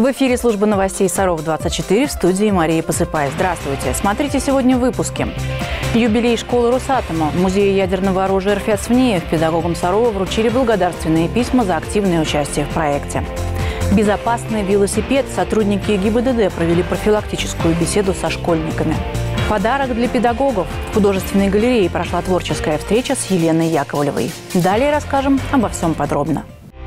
В эфире служба новостей Саров-24, в студии Мария Посыпай. Здравствуйте. Смотрите сегодня в выпуске. Юбилей школы Росатома. В Музее ядерного оружия РФ Свинеев педагогам Сарова вручили благодарственные письма за активное участие в проекте. Безопасный велосипед. Сотрудники ГИБДД провели профилактическую беседу со школьниками. Подарок для педагогов. В художественной галерее прошла творческая встреча с Еленой Яковлевой. Далее расскажем обо всем подробно.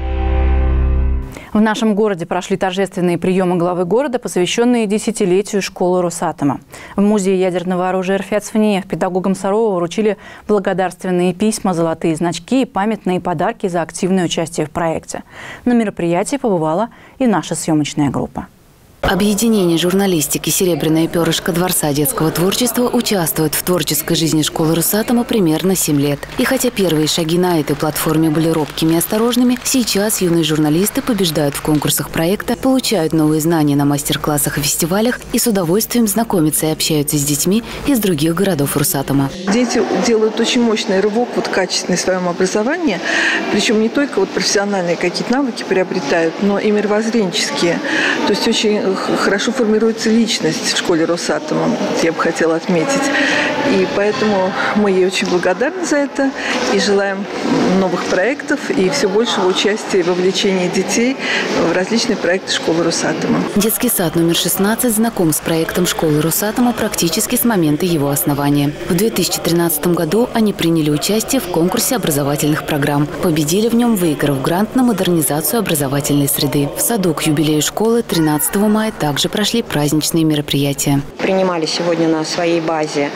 В нашем городе прошли торжественные приемы главы города, посвященные десятилетию школы Росатома. В Музее ядерного оружия РФ Свинеев педагогам Сарова вручили благодарственные письма, золотые значки и памятные подарки за активное участие в проекте. На мероприятии побывала и наша съемочная группа. Объединение журналистики «Серебряное перышко Дворца детского творчества» участвует в творческой жизни школы Росатома примерно 7 лет. И хотя первые шаги на этой платформе были робкими и осторожными, сейчас юные журналисты побеждают в конкурсах проекта, получают новые знания на мастер-классах и фестивалях и с удовольствием знакомятся и общаются с детьми из других городов Росатома. Дети делают очень мощный рывок, качественный в своем образовании, причем не только профессиональные какие-то навыки приобретают, но и мировоззренческие. То есть очень хорошо формируется личность в школе Росатома, я бы хотела отметить. И поэтому мы ей очень благодарны за это и желаем новых проектов и все большего участия и вовлечения детей в различные проекты школы Росатома. Детский сад номер 16 знаком с проектом школы Росатома практически с момента его основания. В 2013 году они приняли участие в конкурсе образовательных программ. Победили в нем, выиграв грант на модернизацию образовательной среды. В саду к юбилею школы 13 мая также прошли праздничные мероприятия. Принимали сегодня на своей базе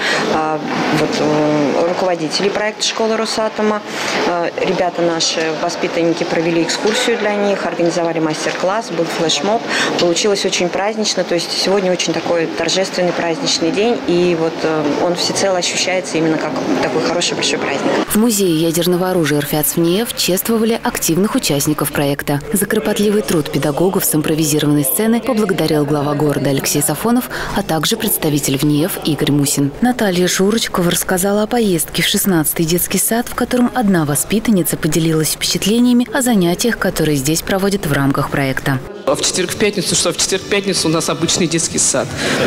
руководители проекта школы Росатома. Ребята наши, воспитанники, провели экскурсию для них, организовали мастер-класс, был флешмоб. Получилось очень празднично, то есть сегодня очень такой торжественный праздничный день, и он всецело ощущается именно как такой хороший большой праздник. В Музее ядерного оружия РФ Свинеев чествовали активных участников проекта. За кропотливый труд педагогов с импровизированной сцены поблагодарил глава города Алексей Сафонов, а также представитель ВНИЕФ Игорь Мусин. Наталья Шурочкова рассказала о поездке в 16-й детский сад, в котором одна воспитанница поделилась впечатлениями о занятиях, которые здесь проводят в рамках проекта. А в четверг, в пятницу, что в четверг, в пятницу у нас обычный детский сад.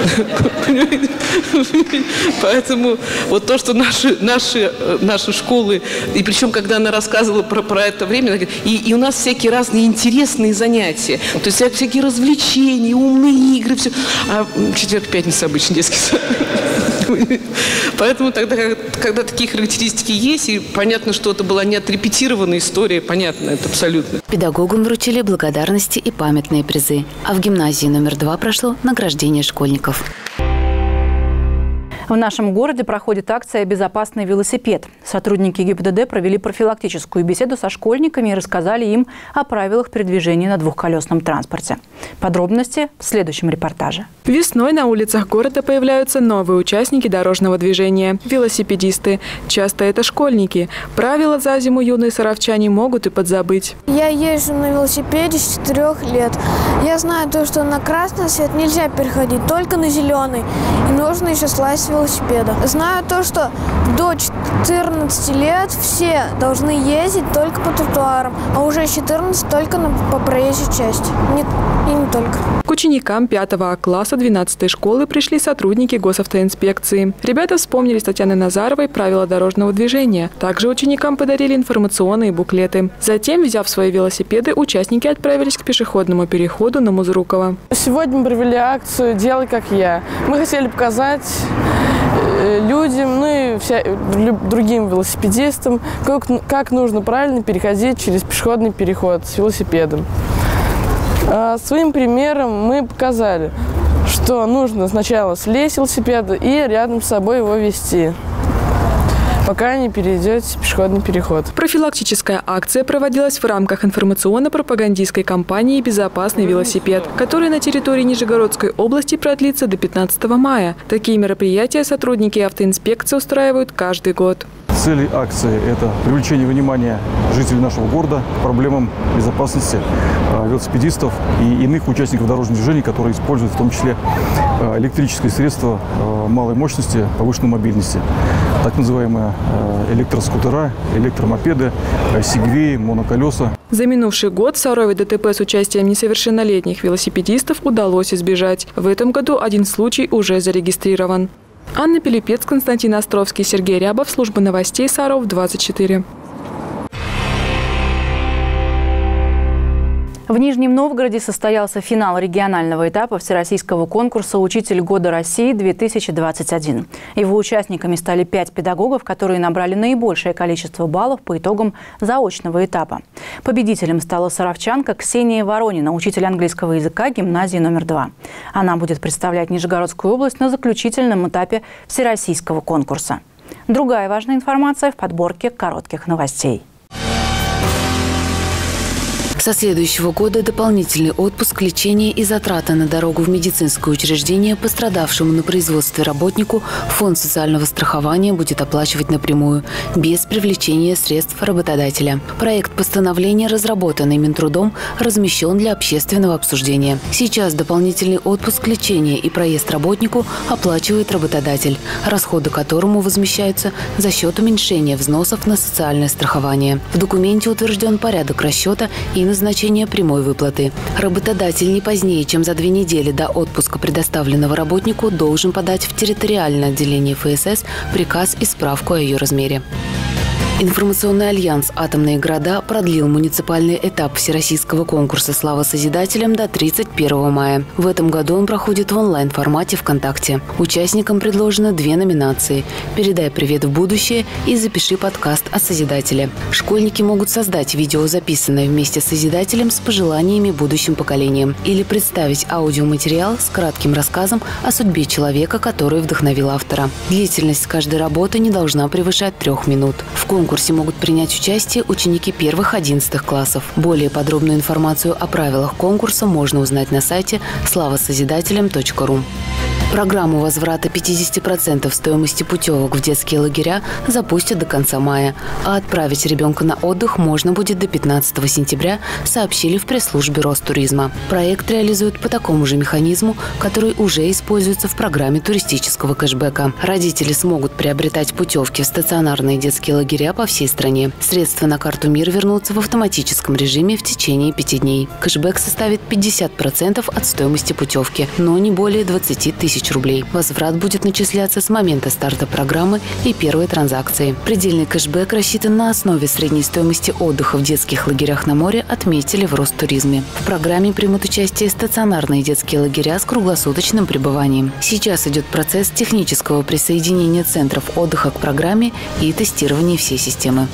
Поэтому то, что наши школы, и причем, когда она рассказывала про это время, и у нас всякие разные интересные занятия, то есть всякие развлечения, умные игры, все. А в четверг, в пятницу обычный детский сад. Поэтому тогда, когда такие характеристики есть, и понятно, что это была не отрепетированная история, понятно, это абсолютно. Педагогам вручили благодарности и памятные призы. А в гимназии номер 2 прошло награждение школьников. В нашем городе проходит акция «Безопасный велосипед». Сотрудники ГИБДД провели профилактическую беседу со школьниками и рассказали им о правилах передвижения на двухколесном транспорте. Подробности в следующем репортаже. Весной на улицах города появляются новые участники дорожного движения – велосипедисты. Часто это школьники. Правила за зиму юные саровчане могут и подзабыть. Я езжу на велосипеде с 4 лет. Я знаю то, что на красный свет нельзя переходить, только на зеленый. И нужно еще слазить с велосипеда. Знаю то, что до 14 лет все должны ездить только по тротуарам, а уже с 14 только по проезжей части. И не только. К ученикам 5 класса 12-й школы пришли сотрудники госавтоинспекции. Ребята вспомнили с Татьяной Назаровой правила дорожного движения. Также ученикам подарили информационные буклеты. Затем, взяв свои велосипеды, участники отправились к пешеходному переходу на Музрукова. Сегодня мы провели акцию «Делай как я». Мы хотели показать людям, и другим велосипедистам, как нужно правильно переходить через пешеходный переход с велосипедом. Своим примером мы показали, что нужно сначала слезть с велосипеда и рядом с собой его вести, пока не перейдете пешеходный переход. Профилактическая акция проводилась в рамках информационно-пропагандистской кампании «Безопасный велосипед», которая на территории Нижегородской области продлится до 15 мая. Такие мероприятия сотрудники автоинспекции устраивают каждый год. Цели акции – это привлечение внимания жителей нашего города к проблемам безопасности велосипедистов и иных участников дорожного движения, которые используют в том числе электрические средства малой мощности, повышенной мобильности. Так называемые электроскутера, электромопеды, сегвеи, моноколеса. За минувший год в Сарове ДТП с участием несовершеннолетних велосипедистов удалось избежать. В этом году один случай уже зарегистрирован. Анна Пилипец, Константин Островский, Сергей Рябов, служба новостей Саров 24. В Нижнем Новгороде состоялся финал регионального этапа всероссийского конкурса «Учитель года России-2021». Его участниками стали 5 педагогов, которые набрали наибольшее количество баллов по итогам заочного этапа. Победителем стала саровчанка Ксения Воронина, учитель английского языка гимназии номер 2. Она будет представлять Нижегородскую область на заключительном этапе всероссийского конкурса. Другая важная информация в подборке коротких новостей. Со следующего года дополнительный отпуск, лечение и затраты на дорогу в медицинское учреждение пострадавшему на производстве работнику Фонд социального страхования будет оплачивать напрямую, без привлечения средств работодателя. Проект постановления, разработанный Минтрудом, размещен для общественного обсуждения. Сейчас дополнительный отпуск, лечение и проезд работнику оплачивает работодатель, расходы которому возмещаются за счет уменьшения взносов на социальное страхование. В документе утвержден порядок расчета и назначение прямой выплаты. Работодатель не позднее, чем за 2 недели до отпуска предоставленного работнику должен подать в территориальное отделение ФСС приказ и справку о ее размере. Информационный альянс «Атомные города» продлил муниципальный этап всероссийского конкурса «Слава Созидателям» до 31 мая. В этом году он проходит в онлайн-формате ВКонтакте. Участникам предложено 2 номинации – «Передай привет в будущее» и «Запиши подкаст о Созидателе». Школьники могут создать видео, записанное вместе с Созидателем, с пожеланиями будущим поколениям, или представить аудиоматериал с кратким рассказом о судьбе человека, который вдохновил автора. Длительность каждой работы не должна превышать 3 минут. В конкурсе могут принять участие ученики 1-11 классов. Более подробную информацию о правилах конкурса можно узнать на сайте slavasozidatelям.ru. Программу возврата 50% стоимости путевок в детские лагеря запустят до конца мая, а отправить ребенка на отдых можно будет до 15 сентября, сообщили в пресс-службе Ростуризма. Проект реализуют по такому же механизму, который уже используется в программе туристического кэшбэка. Родители смогут приобретать путевки в стационарные детские лагеря по всей стране. Средства на карту МИР вернутся в автоматическом режиме в течение 5 дней. Кэшбэк составит 50% от стоимости путевки, но не более 20 тысяч рублей. Возврат будет начисляться с момента старта программы и первой транзакции. Предельный кэшбэк рассчитан на основе средней стоимости отдыха в детских лагерях на море, отметили в Ростуризме. В программе примут участие стационарные детские лагеря с круглосуточным пребыванием. Сейчас идет процесс технического присоединения центров отдыха к программе и тестирования всей системы.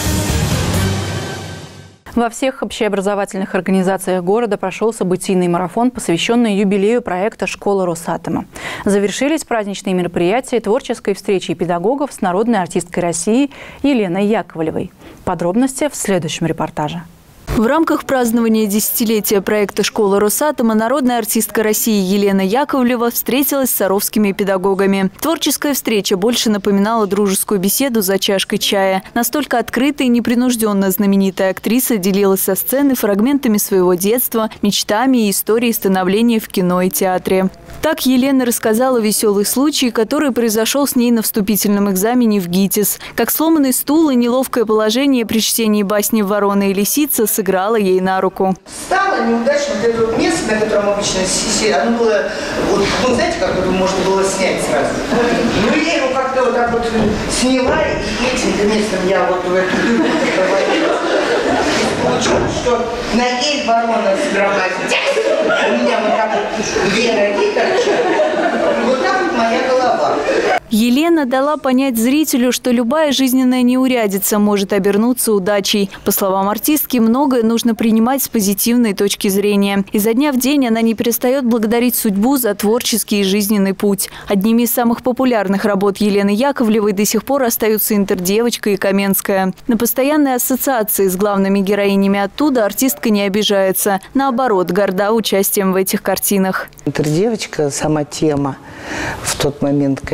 Во всех общеобразовательных организациях города прошел событийный марафон, посвященный юбилею проекта «Школа Росатома». Завершились праздничные мероприятия творческой встречи педагогов с народной артисткой России Еленой Яковлевой. Подробности в следующем репортаже. В рамках празднования десятилетия проекта «Школа Росатома» народная артистка России Елена Яковлева встретилась с саровскими педагогами. Творческая встреча больше напоминала дружескую беседу за чашкой чая. Настолько открыто и непринужденно знаменитая актриса делилась со сцены фрагментами своего детства, мечтами и историей становления в кино и театре. Так Елена рассказала веселый случай, который произошел с ней на вступительном экзамене в ГИТИС. Как сломанный стул и неловкое положение при чтении басни «Ворона и лисица» сыграла ей на руку. Стало неудачно вот это вот место, на котором обычно сидели, оно было, вот, ну, знаете, как это можно было снять сразу. Ну, я его как-то вот так вот сняла, и этим местом я вот в эту дырку провалила. Получилось, что на ей ворона сыгралась. У меня вот так вот 2 ноги торчат. Вот так вот моя голова. Елена дала понять зрителю, что любая жизненная неурядица может обернуться удачей. По словам артистки, многое нужно принимать с позитивной точки зрения. Изо дня в день она не перестает благодарить судьбу за творческий и жизненный путь. Одними из самых популярных работ Елены Яковлевой до сих пор остаются «Интердевочка» и «Каменская». На постоянные ассоциации с главными героинями оттуда артистка не обижается. Наоборот, горда участием в этих картинах. «Интердевочка», сама тема в тот момент, конечно,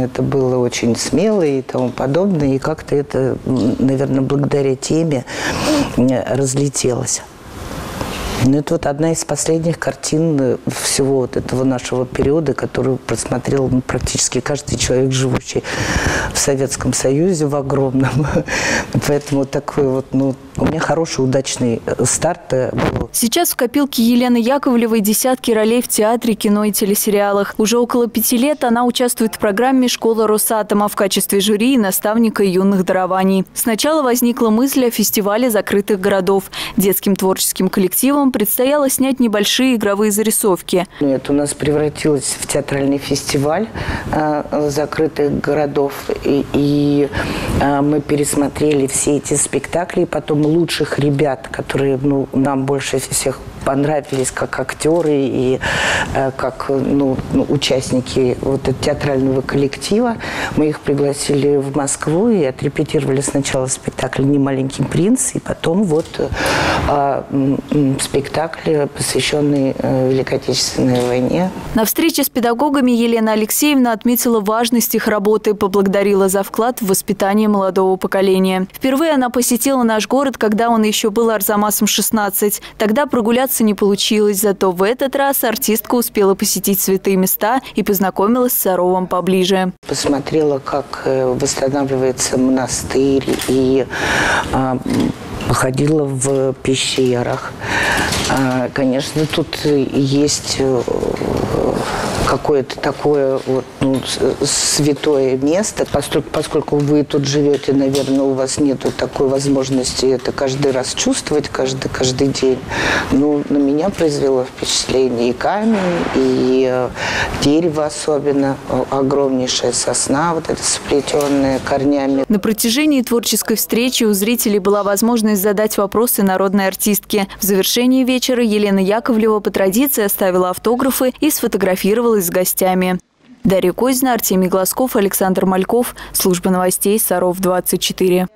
это было очень смело и тому подобное. И как-то это, наверное, благодаря теме разлетелось. Ну, это вот одна из последних картин всего вот этого нашего периода, которую просмотрел практически каждый человек, живущий в Советском Союзе, в огромном. Поэтому такой вот, у меня хороший, удачный старт был. Сейчас в копилке Елены Яковлевой десятки ролей в театре, кино и телесериалах. Уже около 5 лет она участвует в программе «Школа Росатома» в качестве жюри и наставника юных дарований. Сначала возникла мысль о фестивале закрытых городов. Детским творческим коллективам предстояло снять небольшие игровые зарисовки. Это у нас превратилось в театральный фестиваль закрытых городов. И мы пересмотрели все эти спектакли. И потом лучших ребят, которые нам больше всех понравились как актеры и как участники вот этого театрального коллектива. Мы их пригласили в Москву и отрепетировали сначала спектакль «Немаленький принц», и потом вот спектакль, посвященный Великой Отечественной войне. На встрече с педагогами Елена Алексеевна отметила важность их работы, поблагодарила за вклад в воспитание молодого поколения. Впервые она посетила наш город, когда он еще был Арзамасом 16. Тогда прогуляться не получилось, зато в этот раз артистка успела посетить святые места и познакомилась с Саровом поближе. Посмотрела, как восстанавливается монастырь, и походила в пещерах. Конечно, тут есть какое-то такое святое место. Поскольку вы тут живете, наверное, у вас нет такой возможности это каждый раз чувствовать, каждый день. Но на меня произвело впечатление и камень, и дерево особенно, огромнейшая сосна, вот эта сплетенная корнями. На протяжении творческой встречи у зрителей была возможность задать вопросы народной артистке. В завершении вечера Елена Яковлева по традиции оставила автографы и сфотографировалась с гостями. Дарья Козина, Артемий Глазков, Александр Мальков. Служба новостей Саров-24.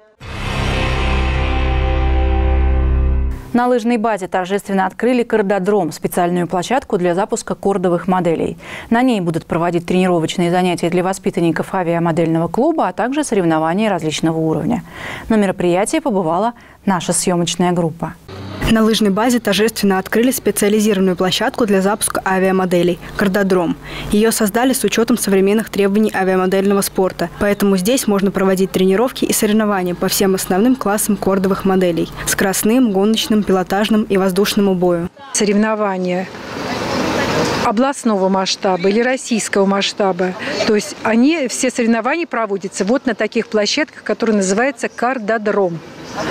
На лыжной базе торжественно открыли кардодром – специальную площадку для запуска кордовых моделей. На ней будут проводить тренировочные занятия для воспитанников авиамодельного клуба, а также соревнования различного уровня. На мероприятии побывала наша съемочная группа. На лыжной базе торжественно открыли специализированную площадку для запуска авиамоделей – «Кардодром». Ее создали с учетом современных требований авиамодельного спорта, поэтому здесь можно проводить тренировки и соревнования по всем основным классам кордовых моделей – скоростным, гоночным, пилотажным и воздушному бою. Соревнования областного масштаба или российского масштаба. То есть все соревнования проводятся вот на таких площадках, которые называются «Кардодром».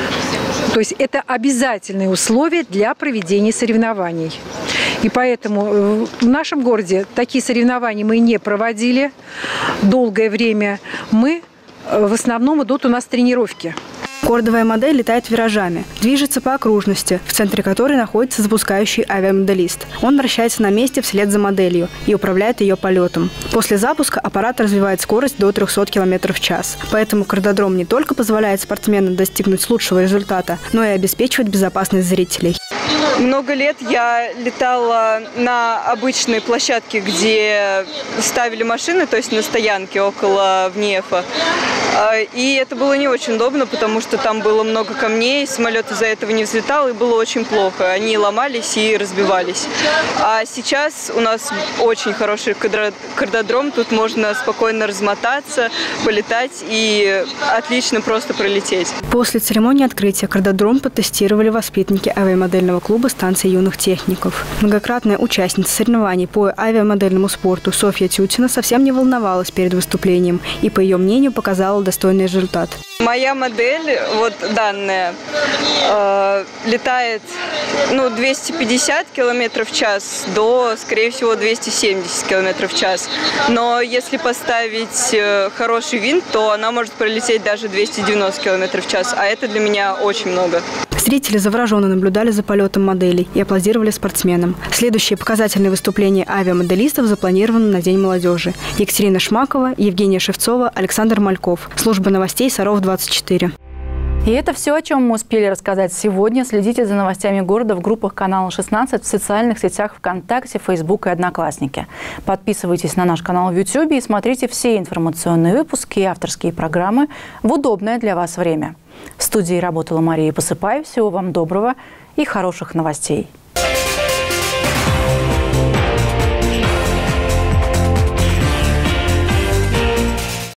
То есть это обязательные условия для проведения соревнований. И поэтому в нашем городе такие соревнования мы не проводили долгое время. В основном идут у нас тренировки. Кордовая модель летает виражами, движется по окружности, в центре которой находится запускающий авиамоделист. Он вращается на месте вслед за моделью и управляет ее полетом. После запуска аппарат развивает скорость до 300 км в час. Поэтому кардодром не только позволяет спортсменам достигнуть лучшего результата, но и обеспечивает безопасность зрителей. Много лет я летала на обычной площадке, где ставили машины, то есть на стоянке около ВНИЭФа. И это было не очень удобно, потому что там было много камней, самолет из-за этого не взлетал, и было очень плохо. Они ломались и разбивались. А сейчас у нас очень хороший кардодром, тут можно спокойно размотаться, полетать и отлично просто пролететь. После церемонии открытия кардодром потестировали воспитанники авиамодельного клуба станции юных техников. Многократная участница соревнований по авиамодельному спорту Софья Тютина совсем не волновалась перед выступлением и, по ее мнению, показала достойный результат. Моя модель, вот данная, летает 250 км в час до, скорее всего, 270 км в час. Но если поставить хороший винт, то она может пролететь даже 290 км в час, а это для меня очень много. Зрители завороженно наблюдали за полетом моделей и аплодировали спортсменам. Следующие показательные выступления авиамоделистов запланированы на День молодежи. Екатерина Шмакова, Евгения Шевцова, Александр Мальков. Служба новостей Саров-24. И это все, о чем мы успели рассказать сегодня. Следите за новостями города в группах канала 16, в социальных сетях ВКонтакте, Фейсбук и Одноклассники. Подписывайтесь на наш канал в YouTube и смотрите все информационные выпуски и авторские программы в удобное для вас время. В студии работала Мария Посыпаева. Всего вам доброго и хороших новостей.